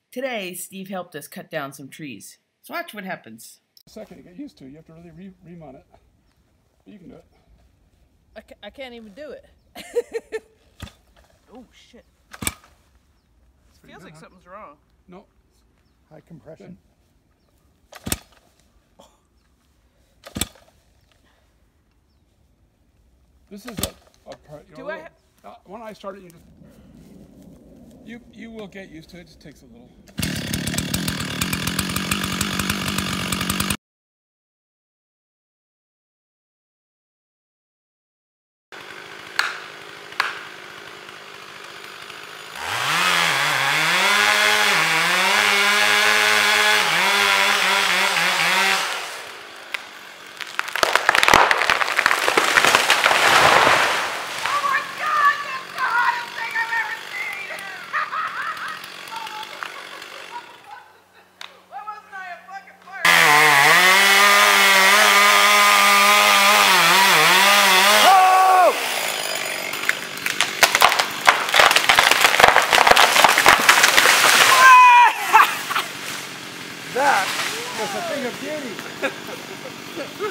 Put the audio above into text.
Today, Steve helped us cut down some trees. So watch what happens. A second to get used to. You have to really ream on it. But you can do it. I can't even do it. Oh, shit. Feels like something's wrong. No. High compression. This is a part. Do I? When I started, you will get used to it. It just takes a little. That was a thing of beauty.